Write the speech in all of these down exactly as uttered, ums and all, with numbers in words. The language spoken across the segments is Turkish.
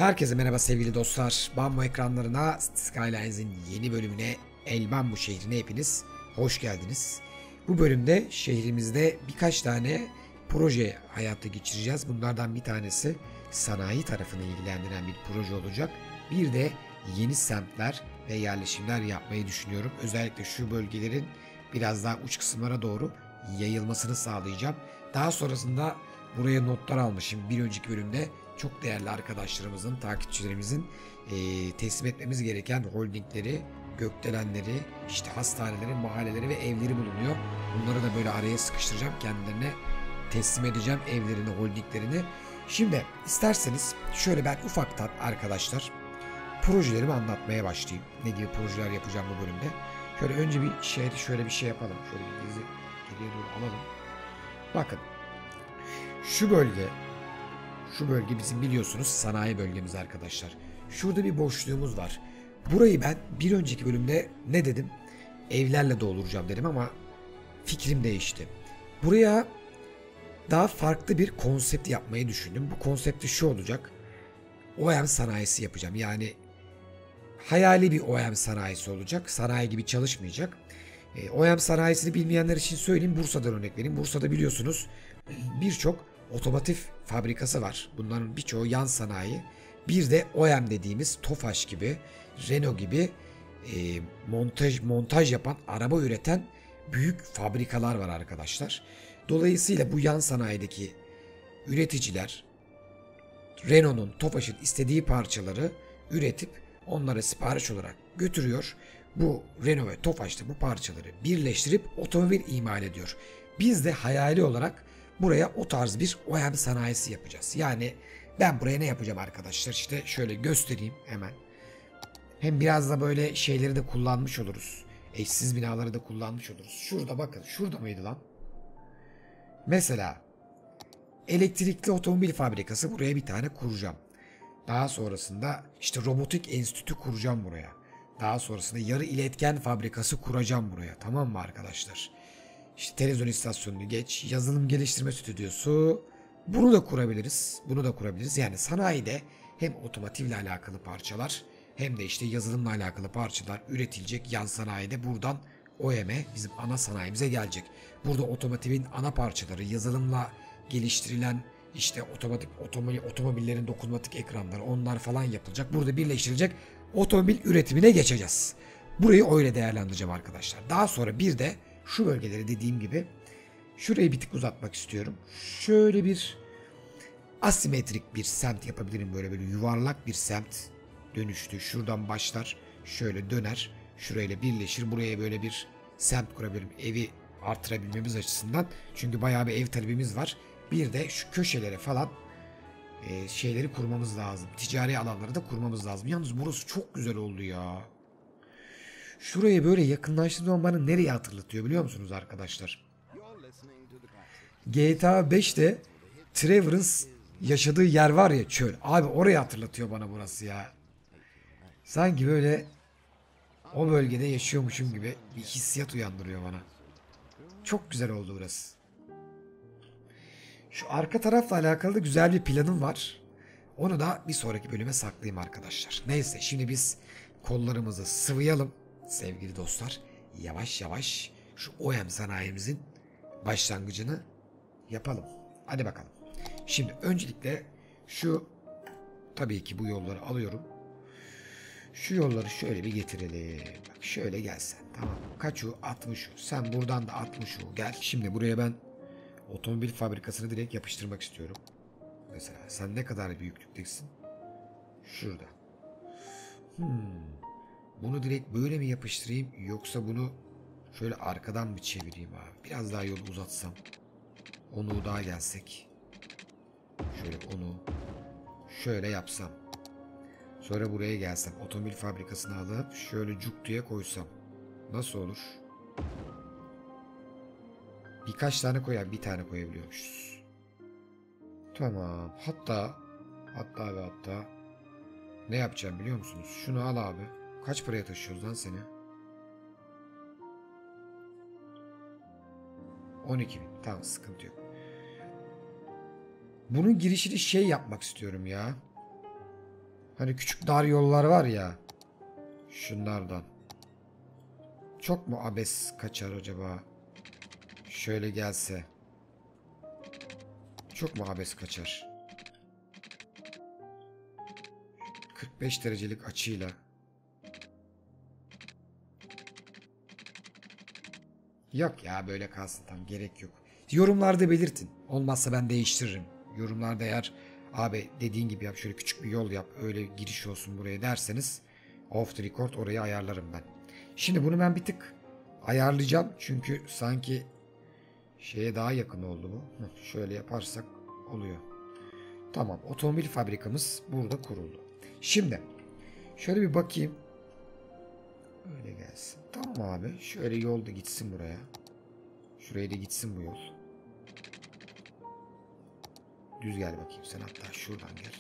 Herkese merhaba sevgili dostlar. Bambu ekranlarına Skylines'in yeni bölümüne Elbambu şehrine hepiniz hoş geldiniz. Bu bölümde şehrimizde birkaç tane proje hayata geçireceğiz. Bunlardan bir tanesi sanayi tarafını ilgilendiren bir proje olacak. Bir de yeni semtler ve yerleşimler yapmayı düşünüyorum. Özellikle şu bölgelerin biraz daha uç kısımlara doğru yayılmasını sağlayacağım. Daha sonrasında buraya notlar almışım. Bir önceki bölümde çok değerli arkadaşlarımızın, takipçilerimizin e, teslim etmemiz gereken holdingleri, gökdelenleri, işte hastaneleri, mahalleleri ve evleri bulunuyor. Bunları da böyle araya sıkıştıracağım. Kendilerine teslim edeceğim evlerini, holdinglerini. Şimdi isterseniz şöyle ben ufaktan arkadaşlar projelerimi anlatmaya başlayayım. Ne gibi projeler yapacağım bu bölümde. Şöyle önce bir şey, şöyle bir şey yapalım. Şöyle bir gezi geriye doğru alalım. Bakın. Şu bölge Şu bölge bizim biliyorsunuz sanayi bölgemiz arkadaşlar. Şurada bir boşluğumuz var. Burayı ben bir önceki bölümde ne dedim? Evlerle dolduracağım dedim ama fikrim değişti. Buraya daha farklı bir konsept yapmayı düşündüm. Bu konsepti şu olacak. O E M sanayisi yapacağım. Yani hayali bir O E M sanayisi olacak. Sanayi gibi çalışmayacak. E, O E M sanayisini bilmeyenler için söyleyeyim. Bursa'dan örnek vereyim. Bursa'da biliyorsunuz birçok otomotiv fabrikası var. Bunların birçoğu yan sanayi. Bir de O E M dediğimiz Tofaş gibi, Renault gibi e, montaj montaj yapan, araba üreten büyük fabrikalar var arkadaşlar. Dolayısıyla bu yan sanayideki üreticiler Renault'un, Tofaş'ın istediği parçaları üretip onlara sipariş olarak götürüyor. Bu Renault ve Tofaş da bu parçaları birleştirip otomobil imal ediyor. Biz de hayali olarak buraya o tarz bir O E M sanayisi yapacağız. Yani ben buraya ne yapacağım arkadaşlar? İşte şöyle göstereyim hemen. Hem biraz da böyle şeyleri de kullanmış oluruz. Eşsiz binaları da kullanmış oluruz. Şurada bakın. Şurada mıydı lan? Mesela elektrikli otomobil fabrikası buraya bir tane kuracağım. Daha sonrasında işte robotik enstitü kuracağım buraya. Daha sonrasında yarı iletken fabrikası kuracağım buraya. Tamam mı arkadaşlar? İşte televizyon istasyonunu geç, yazılım geliştirme stüdyosu, bunu da kurabiliriz. Bunu da kurabiliriz. Yani sanayide hem otomotivle alakalı parçalar hem de işte yazılımla alakalı parçalar üretilecek yan sanayide buradan O E M'e bizim ana sanayimize gelecek. Burada otomotivin ana parçaları, yazılımla geliştirilen işte otomatik otomobil, otomobillerin dokunmatik ekranları onlar falan yapılacak. Burada birleştirilecek otomobil üretimine geçeceğiz. Burayı öyle değerlendireceğim arkadaşlar. Daha sonra bir de şu bölgeleri dediğim gibi şurayı bir tık uzatmak istiyorum. Şöyle bir asimetrik bir semt yapabilirim. Böyle böyle yuvarlak bir semt dönüştü. Şuradan başlar. Şöyle döner. Şurayla birleşir. Buraya böyle bir semt kurabilirim. Evi artırabilmemiz açısından. Çünkü bayağı bir ev talebimiz var. Bir de şu köşelere falan e, şeyleri kurmamız lazım. Ticari alanları da kurmamız lazım. Yalnız burası çok güzel oldu ya. Şuraya böyle yakınlaştığım zaman bana nereye hatırlatıyor biliyor musunuz arkadaşlar? G T A beşte Trevor'ın yaşadığı yer var ya, çöl. Abi orayı hatırlatıyor bana burası ya. Sanki böyle o bölgede yaşıyormuşum gibi bir hissiyat uyandırıyor bana. Çok güzel oldu burası. Şu arka tarafla alakalı da güzel bir planım var. Onu da bir sonraki bölüme saklayayım arkadaşlar. Neyse şimdi biz kollarımızı sıvayalım sevgili dostlar. Yavaş yavaş şu O E M sanayimizin başlangıcını yapalım. Hadi bakalım. Şimdi öncelikle şu tabii ki bu yolları alıyorum. Şu yolları şöyle bir getirelim. Bak şöyle gelsen. Tamam. Kaç u? altmış u. Sen buradan da altmış u gel. Şimdi buraya ben otomobil fabrikasını direkt yapıştırmak istiyorum. Mesela sen ne kadar büyüklüktesin? Şurada. Hmm. Bunu direkt böyle mi yapıştırayım yoksa bunu şöyle arkadan mı çevireyim abi? Biraz daha yolu uzatsam. Onu daha gelsek. Şöyle onu şöyle yapsam. Sonra buraya gelsem. Otomobil fabrikasını alıp şöyle cuk diye koysam. Nasıl olur? Birkaç tane koyar. Bir tane koyabiliyormuşuz. Tamam. Hatta hatta ve hatta ne yapacağım biliyor musunuz? Şunu al abi. Kaç paraya taşıyoruz lan seni? on iki bin. Tamam sıkıntı yok. Bunun girişini şey yapmak istiyorum ya. Hani küçük dar yollar var ya. Şunlardan. Çok mu abes kaçar acaba? Şöyle gelse. Çok mu abes kaçar? kırk beş derecelik açıyla. Yok ya, böyle kalsın, tam gerek yok. Yorumlarda belirtin. Olmazsa ben değiştiririm. Yorumlarda eğer abi dediğin gibi yap, şöyle küçük bir yol yap, öyle giriş olsun buraya derseniz off the record orayı ayarlarım ben. Şimdi bunu ben bir tık ayarlayacağım. Çünkü sanki şeye daha yakın oldu bu. Heh, şöyle yaparsak oluyor. Tamam, otomobil fabrikamız burada kuruldu. Şimdi şöyle bir bakayım. Öyle gelsin. Tamam abi. Şöyle yol da gitsin buraya. Şuraya da gitsin bu yol. Düz gel bakayım sen, hatta şuradan gel.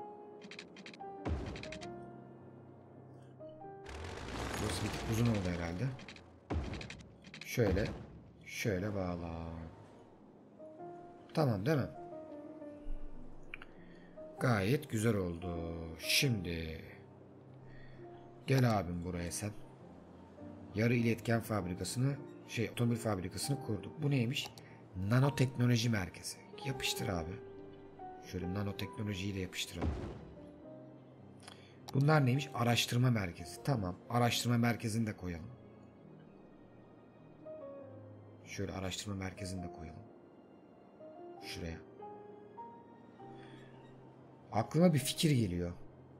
Burası bir tık uzun oldu herhalde. Şöyle. Şöyle bağla. Tamam değil mi? Gayet güzel oldu. Şimdi gel abim buraya sen. Yarı iletken fabrikasını, şey otomobil fabrikasını kurduk. Bu neymiş? Nanoteknoloji merkezi. Yapıştır abi. Şöyle nanoteknolojiyi de yapıştıralım. Bunlar neymiş? Araştırma merkezi. Tamam. Araştırma merkezini de koyalım. Şöyle araştırma merkezini de koyalım. Şuraya. Aklıma bir fikir geliyor.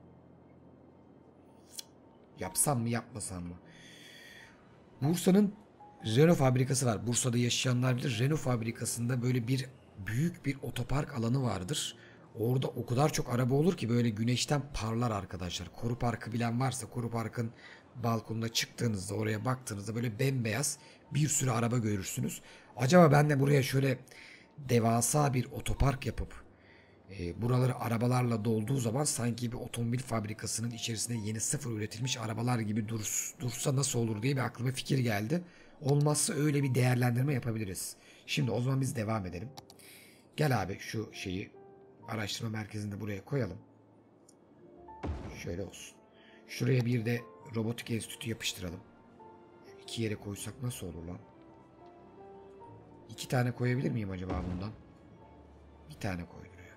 Yapsam mı yapmasam mı? Bursa'nın Renault fabrikası var. Bursa'da yaşayanlar bilir. Renault fabrikasında böyle bir büyük bir otopark alanı vardır. Orada o kadar çok araba olur ki böyle güneşten parlar arkadaşlar. Koru Parkı bilen varsa, Koru Park'ın balkonuna çıktığınızda, oraya baktığınızda böyle bembeyaz bir sürü araba görürsünüz. Acaba ben de buraya şöyle devasa bir otopark yapıp e, buraları arabalarla dolduğu zaman sanki bir otomobil fabrikasının içerisinde yeni sıfır üretilmiş arabalar gibi durs, dursa nasıl olur diye bir aklıma fikir geldi. Olmazsa öyle bir değerlendirme yapabiliriz. Şimdi o zaman biz devam edelim. Gel abi şu şeyi araştırma merkezinde buraya koyalım. Şöyle olsun. Şuraya bir de robotik enstitü yapıştıralım. Şu iki yere koysak nasıl olur lan? İki tane koyabilir miyim acaba bundan? Bir tane koy buraya.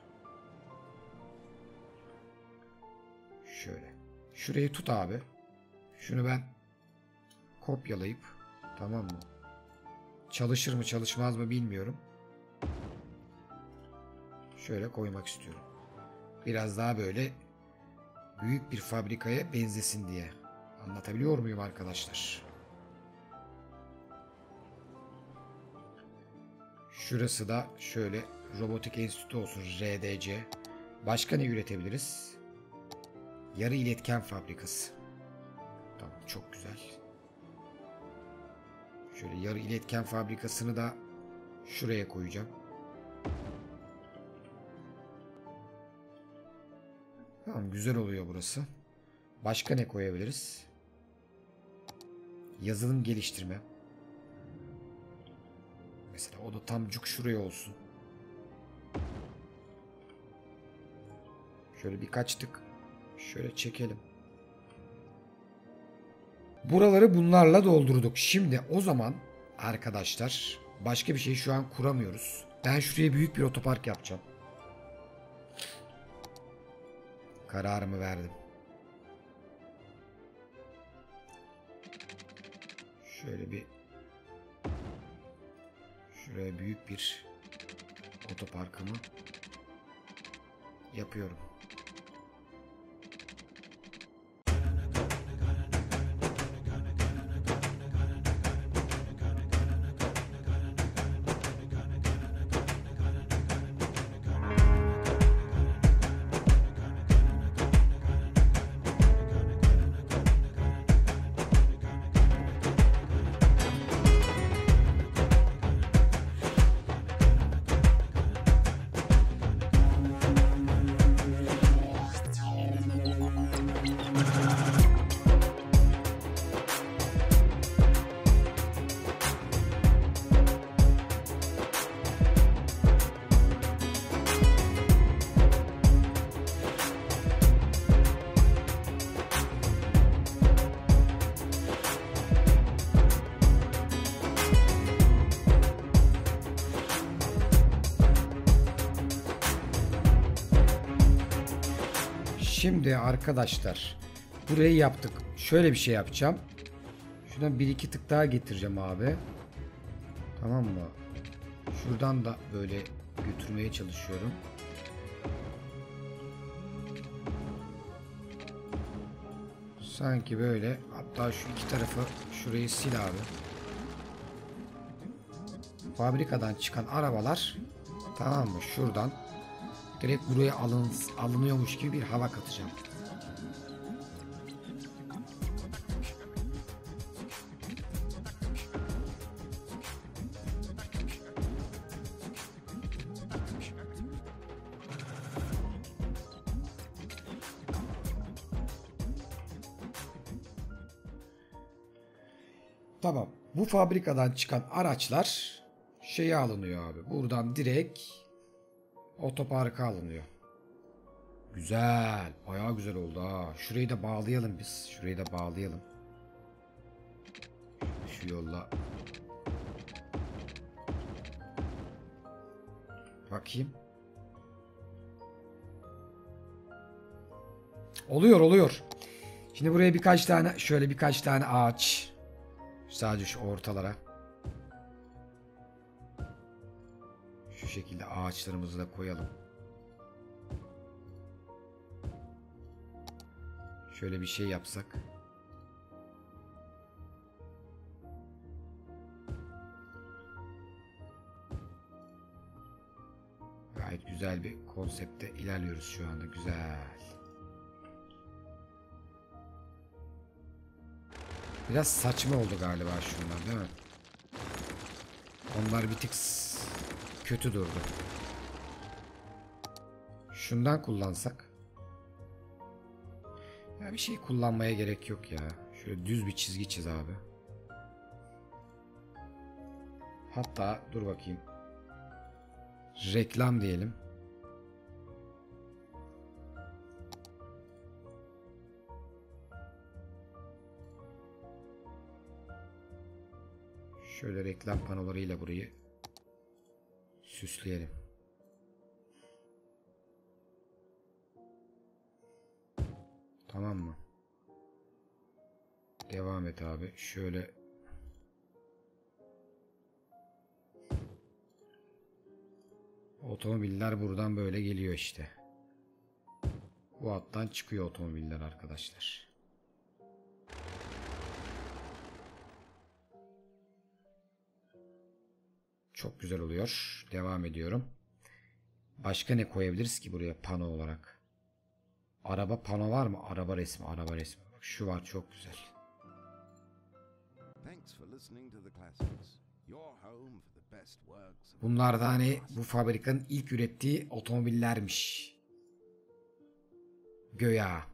Şöyle. Şurayı tut abi. Şunu ben kopyalayıp, tamam mı? Çalışır mı çalışmaz mı bilmiyorum. Şöyle koymak istiyorum. Biraz daha böyle büyük bir fabrikaya benzesin diye. Anlatabiliyor muyum arkadaşlar? Şurası da şöyle robotik enstitü olsun, R D C. Başka ne üretebiliriz? Yarı iletken fabrikası. Tamam, çok güzel. Şöyle yarı iletken fabrikasını da şuraya koyacağım. Tamam, güzel oluyor burası. Başka ne koyabiliriz? Yazılım geliştirme. Mesela o da tam cuk şuraya olsun. Şöyle birkaç tık şöyle çekelim. Buraları bunlarla doldurduk. Şimdi o zaman arkadaşlar başka bir şey şu an kuramıyoruz. Ben şuraya büyük bir otopark yapacağım. Kararımı verdim. Şöyle bir şuraya büyük bir otoparkımı yapıyorum. Şimdi arkadaşlar burayı yaptık. Şöyle bir şey yapacağım. Şuradan bir iki tık daha getireceğim abi. Tamam mı? Şuradan da böyle götürmeye çalışıyorum. Sanki böyle. Hatta şu iki tarafı şurayı sil abi. Fabrikadan çıkan arabalar, tamam mı? Şuradan direkt buraya alın, alınıyormuş gibi bir hava katacağım. Tamam. Bu fabrikadan çıkan araçlar şeye alınıyor abi. Buradan direkt otoparka alınıyor. Güzel. Bayağı güzel oldu ha. Şurayı da bağlayalım biz. Şurayı da bağlayalım. Şu yolla. Bakayım. Oluyor oluyor. Şimdi buraya birkaç tane şöyle birkaç tane ağaç. Sadece şu ortalara. Şu şekilde ağaçlarımızı da koyalım. Şöyle bir şey yapsak. Gayet güzel bir konsepte ilerliyoruz şu anda. Güzel. Biraz saçma oldu galiba şunlar, değil mi? Onlar bir tık kötü durdu. Şundan kullansak. Ya bir şey kullanmaya gerek yok ya. Şöyle düz bir çizgi çiz abi. Hatta dur bakayım. Reklam diyelim. Şöyle reklam panolarıyla burayı süsleyelim. Tamam mı? Devam et abi. Şöyle otomobiller buradan böyle geliyor işte. Bu hattan çıkıyor otomobiller arkadaşlar. Çok güzel oluyor. Devam ediyorum. Başka ne koyabiliriz ki buraya pano olarak? Araba pano var mı? Araba resmi, araba resmi. Bak şu var, çok güzel. Bunlar da hani bu fabrikanın ilk ürettiği otomobillermiş. Göya.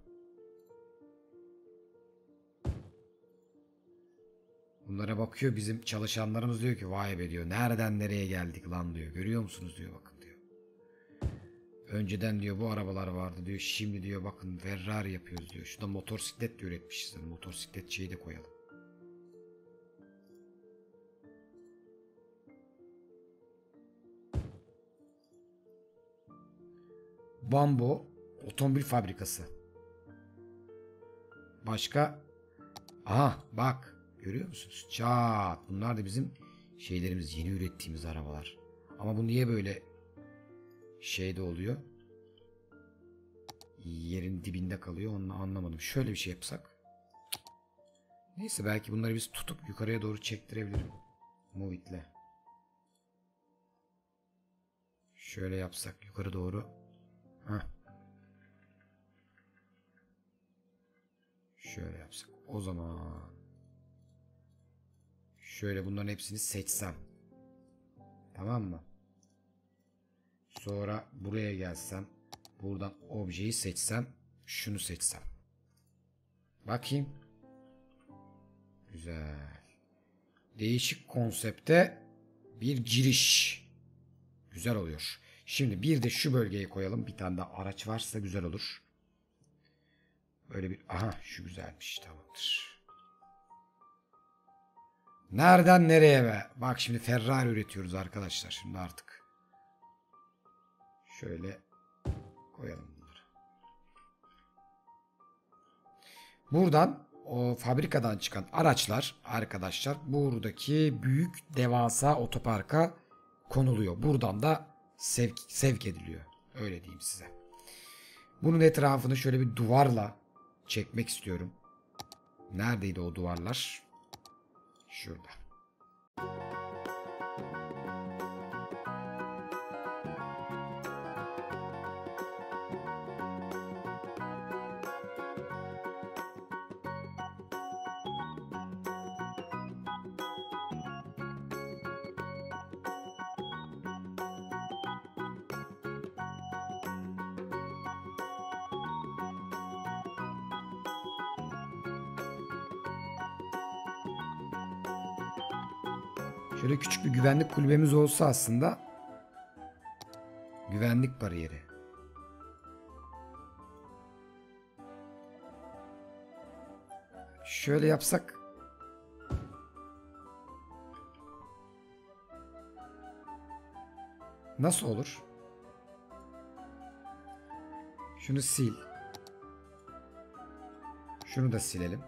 Bunlara bakıyor bizim çalışanlarımız, diyor ki vay be diyor. Nereden nereye geldik lan diyor. Görüyor musunuz diyor, bakın diyor. Önceden diyor bu arabalar vardı diyor. Şimdi diyor bakın Ferrari yapıyoruz diyor. Şurada motosiklet de üretmişiz. Motosiklet şeyi de koyalım. Bambu otomobil fabrikası. Başka? Aha bak. Görüyor musunuz? Çat. Bunlar da bizim şeylerimiz, yeni ürettiğimiz arabalar. Ama bu niye böyle şeyde oluyor? Yerin dibinde kalıyor. Onu anlamadım. Şöyle bir şey yapsak. Neyse, belki bunları biz tutup yukarıya doğru çektirebilirim. Movit'le. Şöyle yapsak yukarı doğru. Heh. Şöyle yapsak. O zaman şöyle bunların hepsini seçsem. Tamam mı? Sonra buraya gelsem. Buradan objeyi seçsem. Şunu seçsem. Bakayım. Güzel. Değişik konsepte bir giriş. Güzel oluyor. Şimdi bir de şu bölgeye koyalım. Bir tane daha araç varsa güzel olur. Böyle bir... Aha şu güzelmiş. Tamamdır. Nereden nereye be? Bak şimdi Ferrari üretiyoruz arkadaşlar. Şimdi artık. Şöyle koyalım bunları. Buradan o fabrikadan çıkan araçlar arkadaşlar buradaki büyük devasa otoparka konuluyor. Buradan da sevk, sevk ediliyor. Öyle diyeyim size. Bunun etrafını şöyle bir duvarla çekmek istiyorum. Neredeydi o duvarlar? Şurada. Şöyle küçük bir güvenlik kulübemiz olsa aslında. Güvenlik bariyeri. Şöyle yapsak. Nasıl olur? Şunu sil. Şunu da silelim.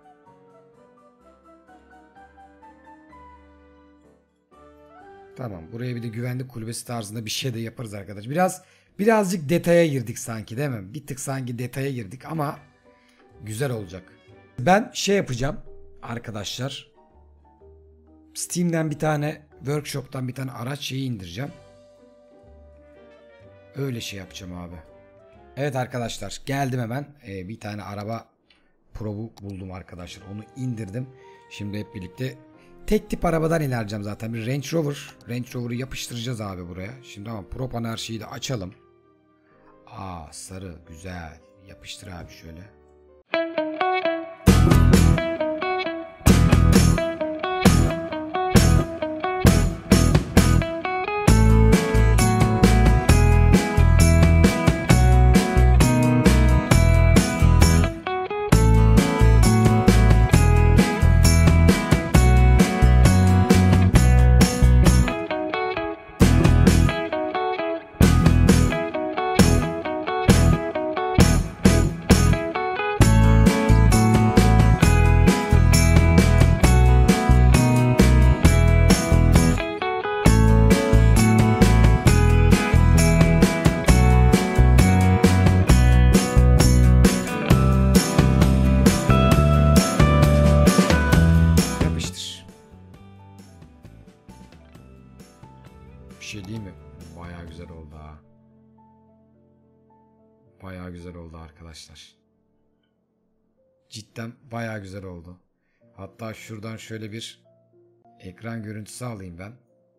Tamam, buraya bir de güvenlik kulübesi tarzında bir şey de yaparız arkadaşlar. Biraz birazcık detaya girdik sanki, değil mi? Bir tık sanki detaya girdik ama güzel olacak. Ben şey yapacağım arkadaşlar. Steam'den bir tane, workshop'tan bir tane araç şeyi indireceğim. Öyle şey yapacağım abi. Evet arkadaşlar, geldim hemen. Ee, bir tane araba Pro'bu buldum arkadaşlar. Onu indirdim. Şimdi hep birlikte tek tip arabadan ilerleyeceğim zaten. Bir Range Rover. Range Rover'ı yapıştıracağız abi buraya. Şimdi ama Pro Panarşi'yi de açalım. Aa, sarı güzel. Yapıştır abi şöyle. Bir şey değil mi? Bayağı güzel oldu ha. Bayağı güzel oldu arkadaşlar. Cidden bayağı güzel oldu. Hatta şuradan şöyle bir ekran görüntüsü alayım ben.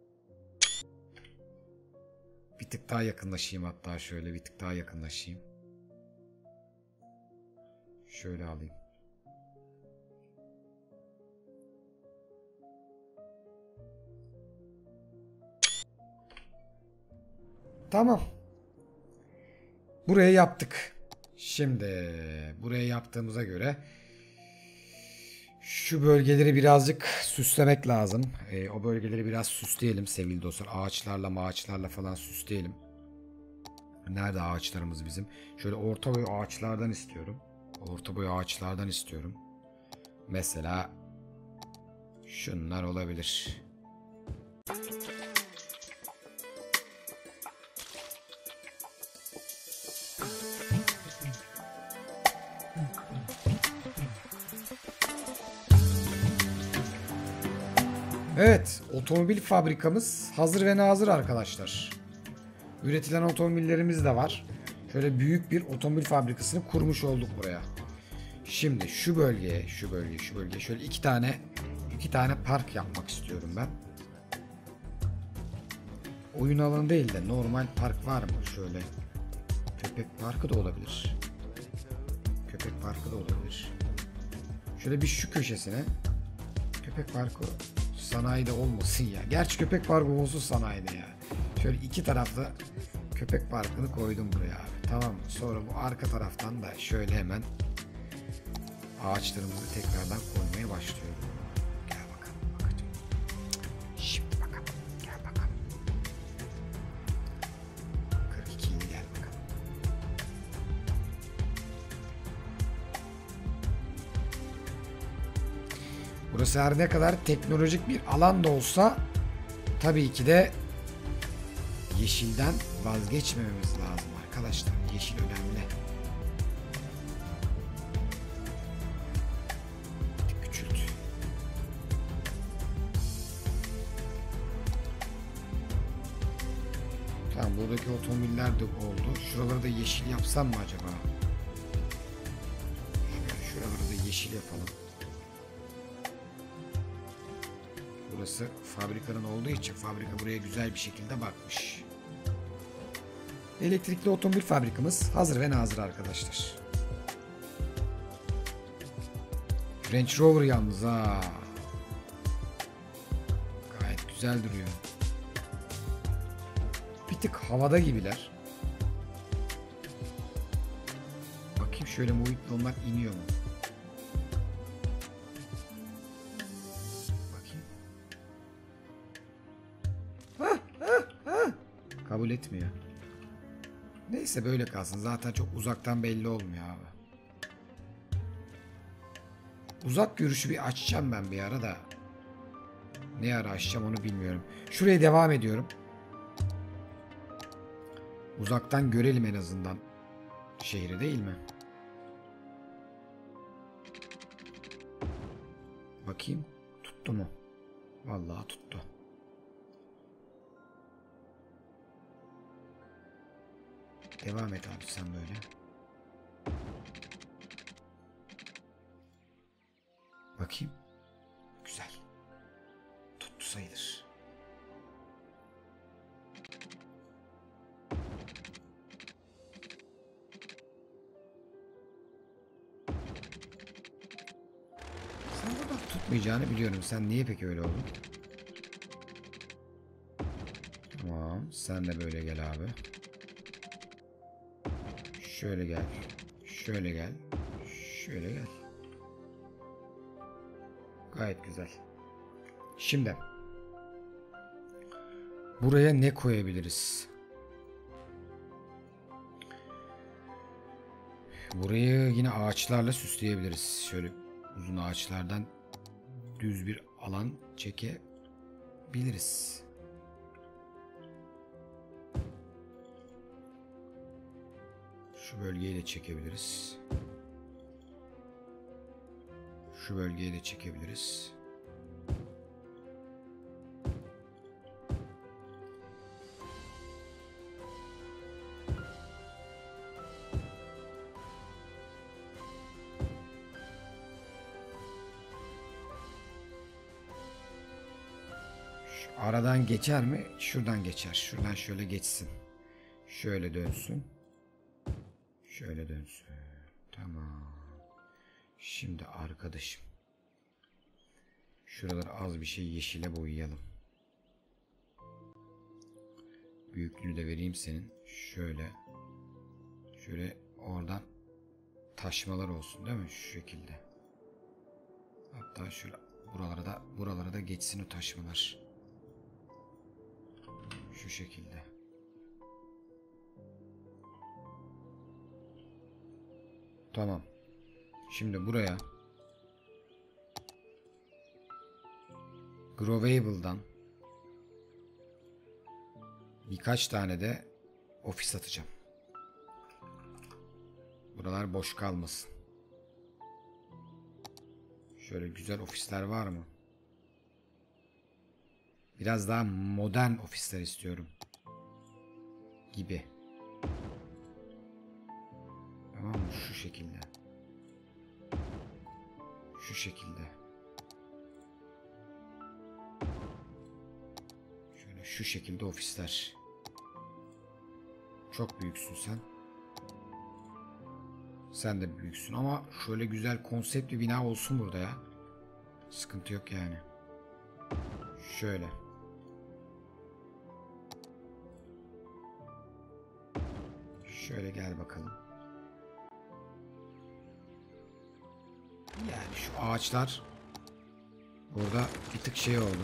Bir tık daha yakınlaşayım, hatta şöyle bir tık daha yakınlaşayım. Şöyle alayım. Tamam. Buraya yaptık. Şimdi buraya yaptığımıza göre şu bölgeleri birazcık süslemek lazım. E, o bölgeleri biraz süsleyelim sevgili dostlar. Ağaçlarla mağaçlarla falan süsleyelim. Nerede ağaçlarımız bizim? Şöyle orta boy ağaçlardan istiyorum. Orta boy ağaçlardan istiyorum. Mesela şunlar olabilir. Evet, otomobil fabrikamız hazır ve nazır arkadaşlar. Üretilen otomobillerimiz de var. Şöyle büyük bir otomobil fabrikasını kurmuş olduk buraya. Şimdi şu bölgeye, şu bölgeye, şu bölgeye şöyle iki tane iki tane park yapmak istiyorum ben. Oyun alanı değil de normal park var mı? Şöyle köpek parkı da olabilir. Köpek parkı da olabilir. Şöyle bir şu köşesine köpek parkı sanayide olmasın ya. Gerçi köpek parkı olsun sanayide ya. Şöyle iki tarafta köpek parkını koydum buraya abi. Tamam mı? Sonra bu arka taraftan da şöyle hemen ağaçlarımızı tekrardan koymaya başlıyorum. Gel bakalım. Bakacağım. Şimdi bakalım. Gel bakalım. kırk iki ile gel bakalım. burası her ne kadar teknolojik bir alan da olsa tabii ki de yeşilden vazgeçmememiz lazım arkadaşlar. Yeşil önemli. Küçült. Tamam, buradaki otomobiller de oldu. Şuraları da yeşil yapsam mı acaba? Şöyle şuraları da yeşil yapalım. Burası fabrikanın olduğu için fabrika buraya güzel bir şekilde bakmış. Elektrikli otomobil fabrikamız hazır ve nazır arkadaşlar. Range Rover yalnız ha. Gayet güzel duruyor. Bir tık havada gibiler. Bakayım şöyle muhitli onlar iniyor mu? Bakayım. Hah, hah, hah. Kabul etmiyor. Neyse böyle kalsın. Zaten çok uzaktan belli olmuyor abi. Uzak görüşü bir açacağım ben bir ara da. Ne ara açacağım onu bilmiyorum. Şuraya devam ediyorum. Uzaktan görelim en azından şehri, değil mi? Bakayım. Tuttu mu? Vallahi tuttu. Devam et abi sen böyle. Bakayım. Güzel. Tuttu sayılır. Sen burada tutmayacağını biliyorum. Sen niye peki öyle oldun? Tamam. Sen de böyle gel abi. Şöyle gel. Şöyle gel. Şöyle gel. Gayet güzel. Şimdi buraya ne koyabiliriz? Burayı yine ağaçlarla süsleyebiliriz. Şöyle uzun ağaçlardan düz bir alan çekebiliriz. Şu bölgeyi de çekebiliriz. Şu bölgeyi de çekebiliriz. Şu aradan geçer mi? Şuradan geçer. Şuradan şöyle geçsin. Şöyle dönsün. Şöyle dönsün. Tamam. Şimdi arkadaşım. Şuraları az bir şey yeşile boyayalım. Büyüklüğünü de vereyim senin. Şöyle. Şöyle oradan taşmalar olsun değil mi? Şu şekilde. Hatta şöyle buralara da buralara da geçsin o taşmalar. Şu şekilde. Tamam. Şimdi buraya Grovable'dan birkaç tane de ofis atacağım. Buralar boş kalmasın. Şöyle güzel ofisler var mı? Biraz daha modern ofisler istiyorum. Gibi. Tamam mı? Şu şekilde. Şu şekilde. Şöyle şu şekilde ofisler. Çok büyüksün sen. Sen de büyüksün ama şöyle güzel konsept bir bina olsun burada ya. Sıkıntı yok yani. Şöyle. Şöyle gel bakalım. Yani şu ağaçlar burada bir tık şey oldu.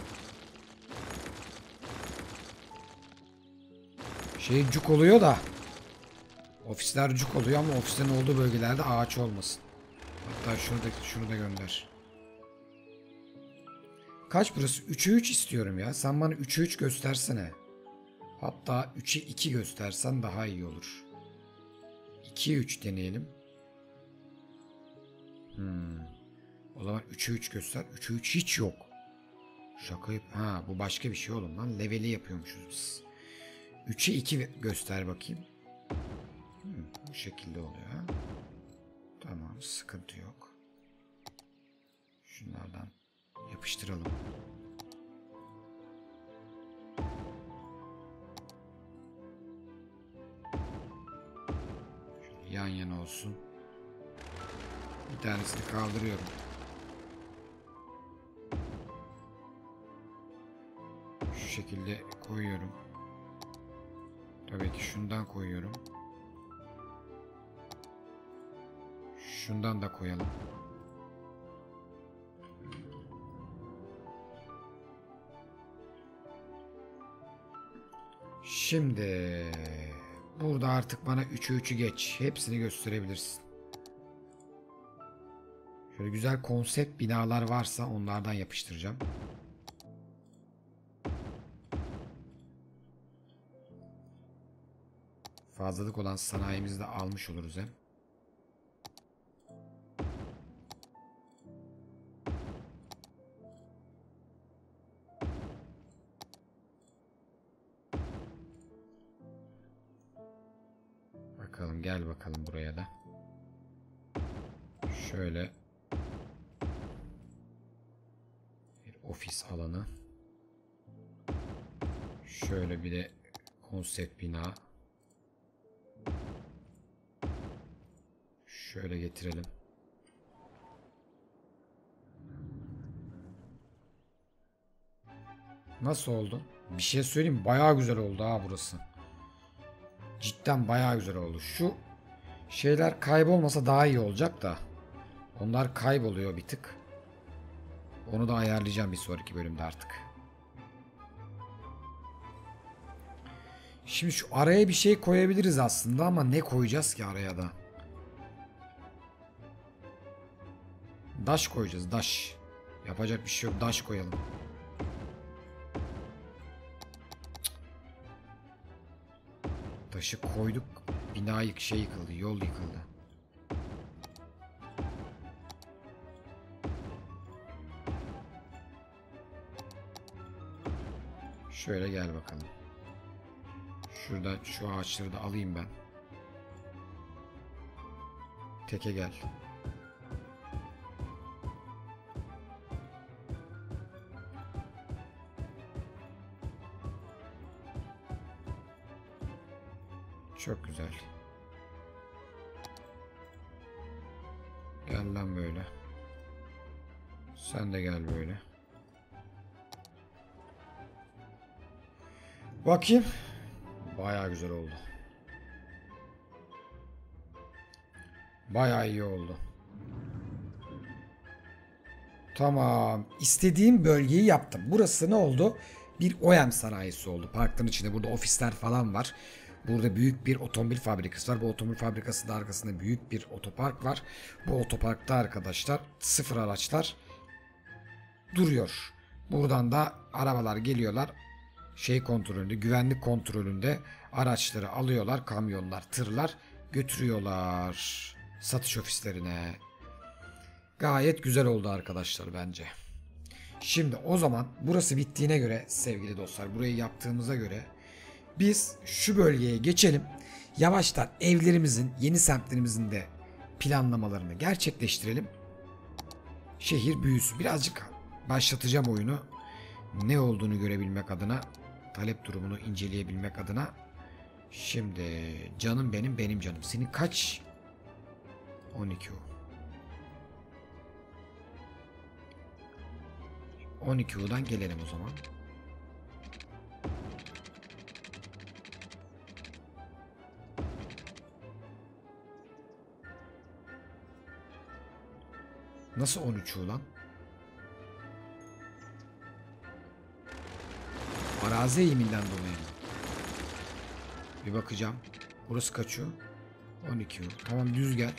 Şey cuk oluyor da ofisler cuk oluyor ama ofislerin olduğu bölgelerde ağaç olmasın. Hatta şunu da, şunu da gönder. Kaç burası? üçe üç istiyorum ya. Sen bana üçe üç göstersene. Hatta üçe iki göstersen daha iyi olur. ikiye üç deneyelim. Hmm. O zaman üçe üç göster. üçe üç hiç yok. Şaka yap. Ha, bu başka bir şey oğlum lan. Leveli yapıyormuşuz biz. üçe iki göster bakayım. Hmm, bu şekilde oluyor. Tamam, sıkıntı yok. Şunlardan yapıştıralım. Şöyle yan yana olsun. Bir tanesini kaldırıyorum. Şu şekilde koyuyorum. Tabii ki şundan koyuyorum. Şundan da koyalım. Şimdi burada artık bana üçe üçü geç. Hepsini gösterebilirsin. Şöyle güzel konsept binalar varsa onlardan yapıştıracağım. Fazlalık olan sanayimizi de almış oluruz hem. Bakalım, gel bakalım buraya da. Şöyle bir ofis alanı. Şöyle bir de konsept bina. Şöyle getirelim. Nasıl oldu? Bir şey söyleyeyim mi? Bayağı güzel oldu ha burası. Cidden bayağı güzel oldu. Şu şeyler kaybolmasa daha iyi olacak da. Onlar kayboluyor bir tık. Onu da ayarlayacağım bir sonraki bölümde artık. Şimdi şu araya bir şey koyabiliriz aslında ama ne koyacağız ki araya da? Daş koyacağız, daş. Yapacak bir şey yok, daş koyalım. Taşı koyduk, bina yık şey yıkıldı, yol yıkıldı. Şöyle gel bakalım. Şurada şu ağaçları da alayım ben. Teke gel. Çok güzel. Gel lan böyle. Sen de gel böyle. Bakayım. Bayağı güzel oldu. Bayağı iyi oldu. Tamam. İstediğim bölgeyi yaptım. Burası ne oldu? Bir O E M sanayisi oldu. Parkların içinde burada ofisler falan var. Burada büyük bir otomobil fabrikası var. Bu otomobil fabrikasının arkasında büyük bir otopark var. Bu otoparkta arkadaşlar sıfır araçlar duruyor. Buradan da arabalar geliyorlar. Şey kontrolünde, güvenlik kontrolünde araçları alıyorlar. Kamyonlar, tırlar götürüyorlar satış ofislerine. Gayet güzel oldu arkadaşlar bence. Şimdi o zaman burası bittiğine göre sevgili dostlar, burayı yaptığımıza göre biz şu bölgeye geçelim. Yavaştan evlerimizin, yeni semtlerimizin de planlamalarını gerçekleştirelim. Şehir büyüsün. Birazcık başlatacağım oyunu. Ne olduğunu görebilmek adına, talep durumunu inceleyebilmek adına. Şimdi canım benim, benim canım. Senin kaç? on iki o. on iki U'dan gelelim o zaman. Nasıl on üç U lan? Arazi eğiminden dolayı mı? Bir bakacağım. Burası kaç U? on iki U. Tamam, düz gel.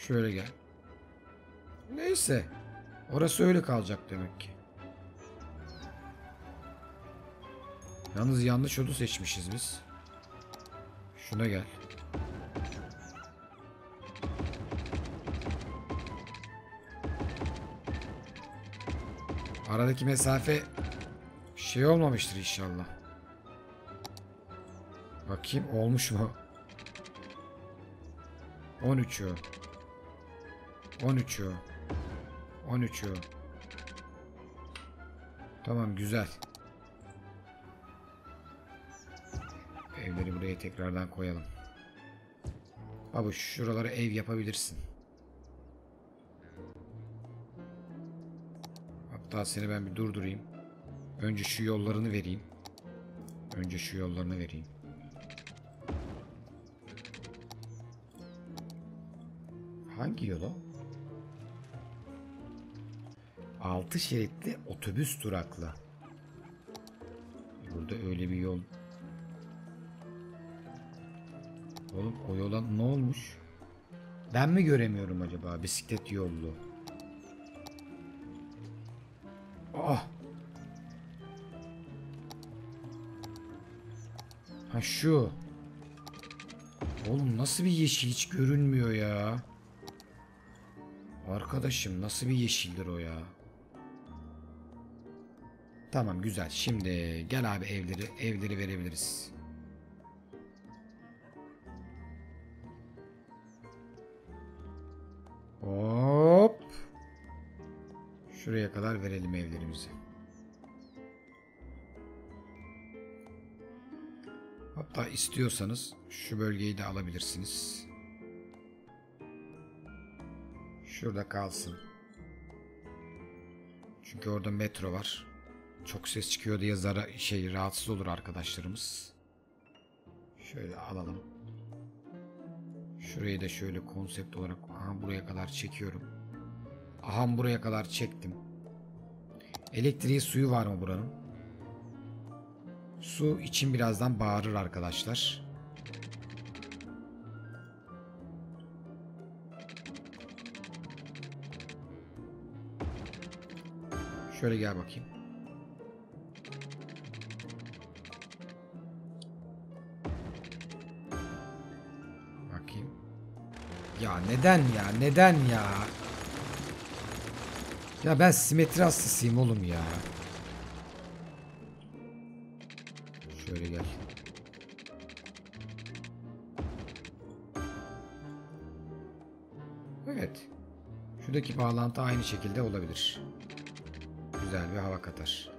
Şöyle gel. Neyse. Orası öyle kalacak demek ki. Yalnız yanlış yolu seçmişiz biz. Şuna gel. Aradaki mesafe şey olmamıştır inşallah. Bakayım olmuş mu? on üç o. on üç o. on üç o. Tamam, güzel. Evleri buraya tekrardan koyalım. Abi şuralara ev yapabilirsin. Hatta seni ben bir durdurayım. Önce şu yollarını vereyim. Önce şu yollarını vereyim. Hangi yol o? Altı şeritli otobüs duraklı. Burada öyle bir yol. Oğlum o yola ne olmuş? Ben mi göremiyorum acaba? Bisiklet yollu. Ah. Ha şu. Oğlum nasıl bir yeşil, hiç görünmüyor ya. Arkadaşım nasıl bir yeşildir o ya. Tamam, güzel. Şimdi gel abi, evleri evleri verebiliriz. Hop. Şuraya kadar verelim evlerimizi. Hatta istiyorsanız şu bölgeyi de alabilirsiniz. Şurada kalsın. Çünkü orada metro var. Çok ses çıkıyor diye zara şey rahatsız olur arkadaşlarımız. Şöyle alalım. Şurayı da şöyle konsept olarak aha buraya kadar çekiyorum. Aha buraya kadar çektim. Elektriği, suyu var mı buranın? Su için birazdan bağırır arkadaşlar. Şöyle gel bakayım. Bakayım. Ya neden ya? Neden ya? Ya ben simetri hastasıyım oğlum ya. Şöyle gel. Evet. Şuradaki bağlantı aynı şekilde olabilir. Güzel bir hava katar.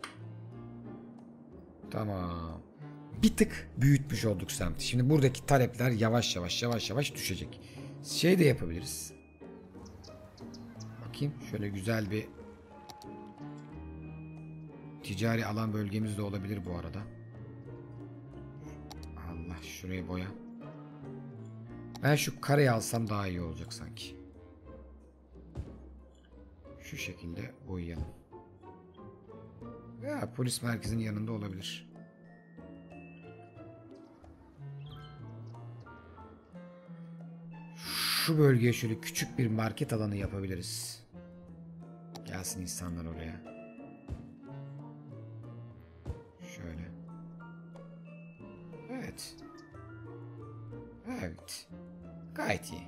Tamam. Bir tık büyütmüş olduk semti. Şimdi buradaki talepler yavaş yavaş yavaş yavaş düşecek. Şey de yapabiliriz. Bakayım şöyle güzel bir ticari alan bölgemiz de olabilir bu arada. Allah, şurayı boya. Ben şu kareyi alsam daha iyi olacak sanki. Şu şekilde boyayalım. Ya polis merkezinin yanında olabilir. Şu bölgeye şöyle küçük bir market alanı yapabiliriz. Gelsin insanlar oraya. Şöyle. Evet. Evet. Gayet iyi.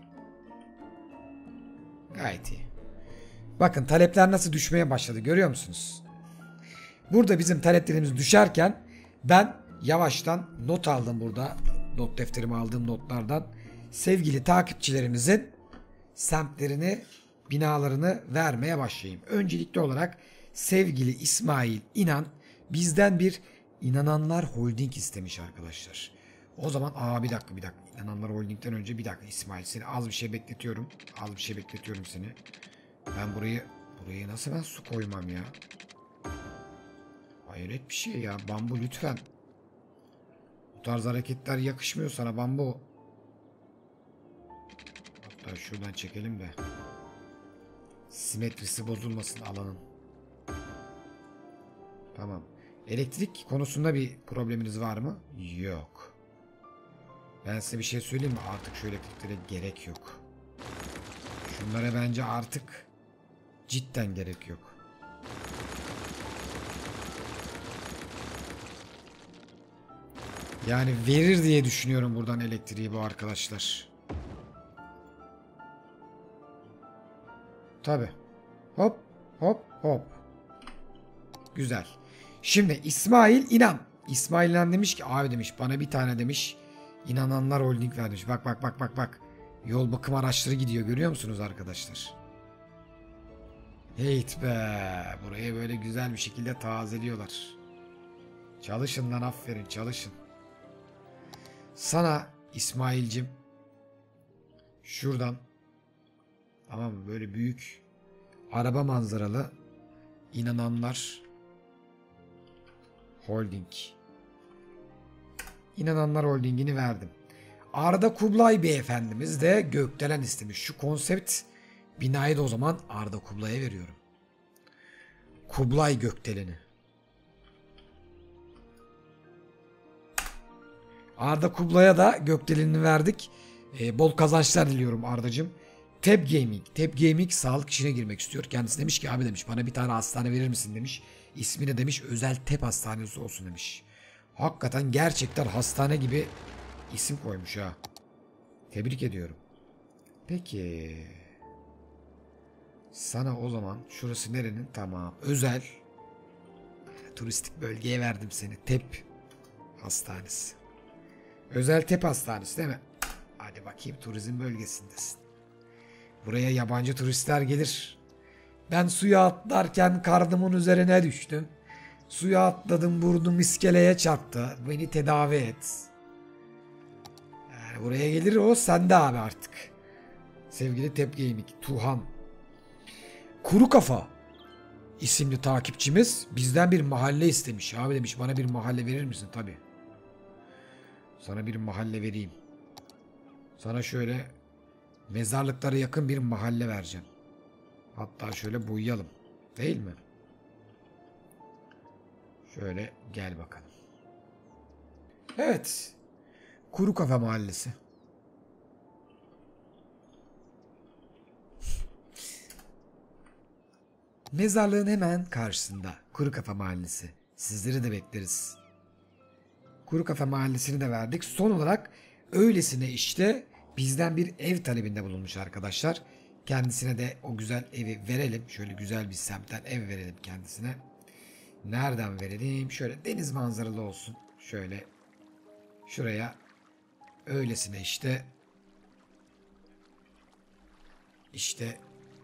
Gayet iyi. Bakın talepler nasıl düşmeye başladı, görüyor musunuz? Burada bizim taleplerimiz düşerken ben yavaştan not aldım burada. Not defterime aldığım notlardan. Sevgili takipçilerimizin semtlerini, binalarını vermeye başlayayım. Öncelikli olarak sevgili İsmail İnan bizden bir İnananlar Holding istemiş arkadaşlar. O zaman aa bir dakika bir dakika. İnananlar Holding'den önce bir dakika İsmail, seni az bir şey bekletiyorum. Az bir şey bekletiyorum seni. Ben burayı buraya nasıl ben su koymam ya? Hayret bir şey ya. Bambu lütfen. Bu tarz hareketler yakışmıyor sana Bambu. Hatta şuradan çekelim de simetrisi bozulmasın alanın. Tamam. Elektrik konusunda bir probleminiz var mı? Yok. Ben size bir şey söyleyeyim mi? Artık şu elektriklere gerek yok. Şunlara bence artık cidden gerek yok. Yani verir diye düşünüyorum buradan elektriği bu arkadaşlar. Tabi. Hop hop hop. Güzel. Şimdi İsmail İnan. İsmail İnan demiş ki abi demiş bana bir tane demiş İnananlar Holding vermiş. Bak bak bak bak bak. Yol bakım araçları gidiyor, görüyor musunuz arkadaşlar? Heyt be. Burayı böyle güzel bir şekilde tazeliyorlar. Çalışın lan, aferin, çalışın. Sana İsmail'cim şuradan, tamam mı, böyle büyük araba manzaralı İnananlar Holding. İnananlar Holding'ini verdim. Arda Kublay beyefendimiz de gökdelen istemiş. Şu konsept binayı da o zaman Arda Kublay'a veriyorum. Kublay gökdeleni. Arda Kublay'a da gökdelenini verdik. Ee, bol kazançlar diliyorum Arda'cığım. Tab Gaming. Tab Gaming sağlık işine girmek istiyor. Kendisi demiş ki abi demiş bana bir tane hastane verir misin demiş. İsmi de demiş özel Tab hastanesi olsun demiş. Hakikaten gerçekten hastane gibi isim koymuş ha. Tebrik ediyorum. Peki. Sana o zaman şurası nerenin? Tamam. Özel turistik bölgeye verdim seni. Tep Hastanesi. Özel Tep Hastanesi değil mi? Hadi bakayım, turizm bölgesindesin. Buraya yabancı turistler gelir. Ben suya atlarken karnımın üzerine düştüm. Suya atladım, burnum iskeleye çarptı. Beni tedavi et. Yani buraya gelir o, sende abi artık. Sevgili Tep Gaming, Tuhan. Kuru Kafa isimli takipçimiz bizden bir mahalle istemiş. Abi demiş bana bir mahalle verir misin? Tabii. Sana bir mahalle vereyim. Sana şöyle mezarlıklara yakın bir mahalle vereceğim. Hatta şöyle boyayalım. Değil mi? Şöyle gel bakalım. Evet. Kuru Kafa Mahallesi. Mezarlığın hemen karşısında Kuru Kafa Mahallesi. Sizleri de bekleriz. Kuru Kafa Mahallesi'ni de verdik. Son olarak öylesine işte bizden bir ev talebinde bulunmuş arkadaşlar. Kendisine de o güzel evi verelim. Şöyle güzel bir semtten ev verelim kendisine. Nereden verelim? Şöyle deniz manzaralı olsun. Şöyle şuraya öylesine işte işte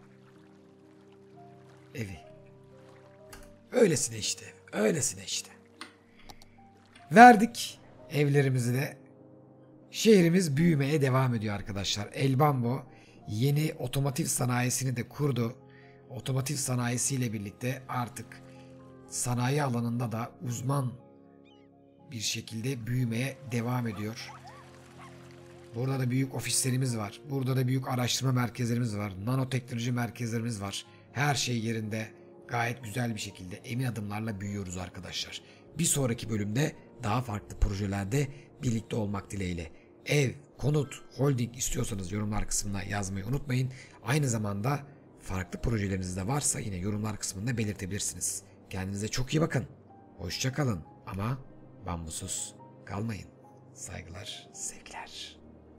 evi. Öylesine işte. Öylesine işte. Verdik evlerimizi de. Şehrimiz büyümeye devam ediyor arkadaşlar. Elbambo yeni otomotiv sanayisini de kurdu. Otomotiv sanayisiyle birlikte artık sanayi alanında da uzman bir şekilde büyümeye devam ediyor. Burada da büyük ofislerimiz var. Burada da büyük araştırma merkezlerimiz var. Nanoteknoloji merkezlerimiz var. Her şey yerinde, gayet güzel bir şekilde emin adımlarla büyüyoruz arkadaşlar. Bir sonraki bölümde daha farklı projelerde birlikte olmak dileğiyle. Ev, konut, holding istiyorsanız yorumlar kısmına yazmayı unutmayın. Aynı zamanda farklı projeleriniz de varsa yine yorumlar kısmında belirtebilirsiniz. Kendinize çok iyi bakın. Hoşça kalın ama bambusuz kalmayın. Saygılar, sevgiler.